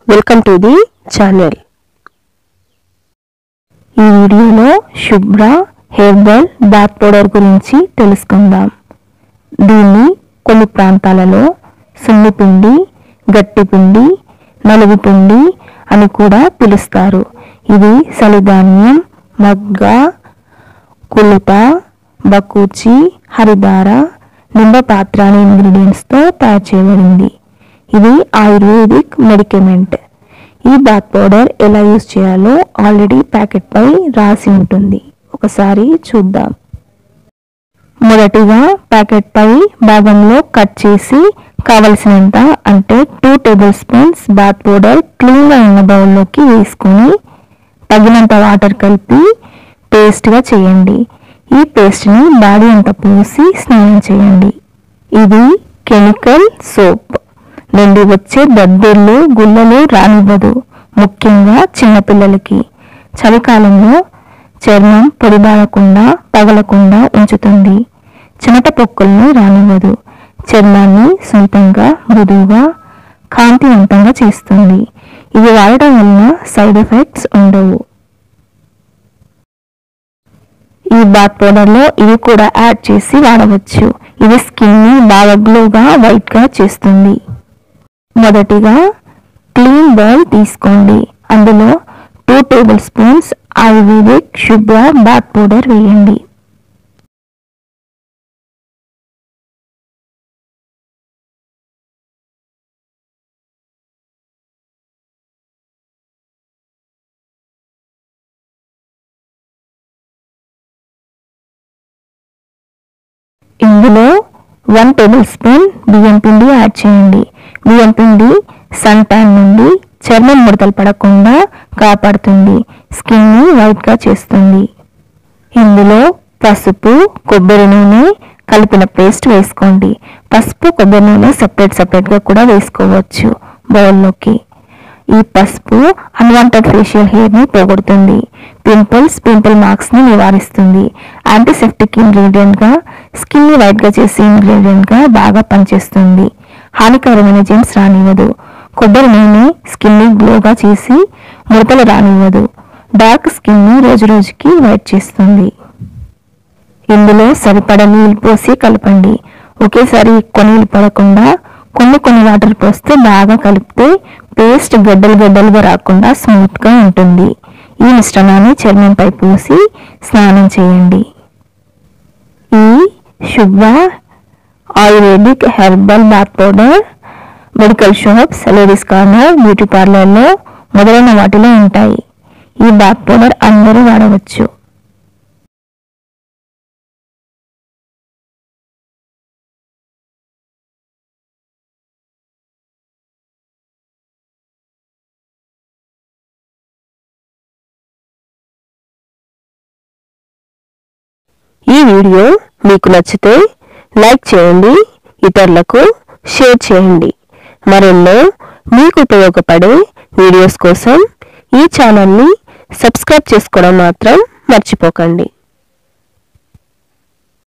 Welcome to the channel. ఈ వీడియోలో శుభ్ర హెర్బల్ బాత్ పౌడర్ గురించి తెలుసుకుందాం. దీన్ని కొన్ని ప్రాంతాలలో సున్నిపిండి, గట్టిపిండి, నలుగుపిండి అని కూడా పిలుస్తారు. ఇది సలిధాన్యం, మగ్గ, కులుత, బకూచి, హరిదార, నింబపాత్ర అనే ఇంగ్రీడియంట్స్తో తయారు చేయబడింది. ఇది ఆయుర్వేదిక్ మెడికమెంట్. ఈ బాత్ పౌడర్ ఎలా యూజ్ చేయాలో ఆల్రెడీ ప్యాకెట్ పై రాసి ఉంటుంది. ఒకసారి చూద్దాం. మొదటిగా ప్యాకెట్ పై భాగంలో కట్ చేసి కావలసినంత అంటే 2 టేబుల్ స్పూన్స్ బాత్ పౌడర్ క్లీన్గా ఉన్న బౌల్లోకి వేసుకొని తగినంత వాటర్ కలిపి పేస్ట్గా చేయండి. ఈ పేస్ట్ని బాడీ అంతా పూసి స్నానం చేయండి. ఇది కెమికల్ సోప్ నుండి వచ్చే దద్దుర్లు, గుల్లలు రానివ్వదు. ముఖ్యంగా చిన్నపిల్లలకి చలికాలంలో చర్మం పొడిబారకుండా, పగలకుండా ఉంచుతుంది. చెమట పొక్కులను రానివ్వదు. చర్మాన్ని సున్నితంగా, మృదువుగా, కాంతివంతంగా చేస్తుంది. ఇది వాడటం వలన సైడ్ ఎఫెక్ట్స్ ఉండవు. ఈ బాత్ పౌడర్లో ఇవి కూడా యాడ్ చేసి వాడవచ్చు. ఇది స్కిన్ని బాగా గ్లోగా, వైట్గా చేస్తుంది. మొదటిగా క్లీన్ బౌల్ తీసుకోండి. అందులో 2 tablespoons ayurvedic Shubhra bath powder వేయండి. ఇందులో 1 టేబుల్ స్పూన్ బియ్యం పిండి యాడ్ చేయండి. బియ్యం పిండి సన్ ట్యాన్ నుండి, చర్మం ముడతలు పడకుండా కాపాడుతుంది. స్కిన్ని వైట్గా చేస్తుంది. ఇందులో పసుపు, కొబ్బరి నూనె కలిపిన పేస్ట్ వేసుకోండి. పసుపు, కొబ్బరి నూనె సపరేట్గా కూడా వేసుకోవచ్చు బౌల్లోకి. ఈ పసుపు అన్వాంటెడ్ ఫేషియల్ హెయిర్ని పోగొడుతుంది. పింపుల్ మార్క్స్ని నివారిస్తుంది. యాంటీసెప్టిక్ ఇంగ్రీడియంట్గా, స్కిన్ని వైట్గా చేసే ఇంగ్రీడియంట్గా బాగా పనిచేస్తుంది. హానికరమైన జెమ్స్ రానివ్వదు. కొబ్బరి నూనె స్కిన్ని గ్లోగా చేసి ముడతలు రానివ్వదు. డార్క్ స్కిన్ని రోజుకి వైట్ చేస్తుంది. ఇందులో సరిపడా నీళ్ళు పోసి కలపండి. ఒకేసారి ఎక్కువ నీళ్ళు పడకుండా కొన్ని వాటర్ పోస్తే బాగా కలిపితే పేస్ట్ గడ్డలుగా రాకుండా స్మూత్గా ఉంటుంది. ఈ మిశ్రమాన్ని చర్మంపై పూసి స్నానం చేయండి. ఈ Shubhra ayurvedic herbal bath powder medical shops, ladies corner, beauty పార్లర్లో మొదలైన వాటిలో ఉంటాయి. ఈ బాత్ పౌడర్ అందరూ వాడవచ్చు. ఈ వీడియో మీకు నచ్చితే లైక్ చేయండి, ఇతరులకు షేర్ చేయండి. మరెన్నో మీకు ఉపయోగపడే వీడియోస్ కోసం ఈ ఛానల్ని సబ్స్క్రైబ్ చేసుకోవడం మాత్రం మర్చిపోకండి.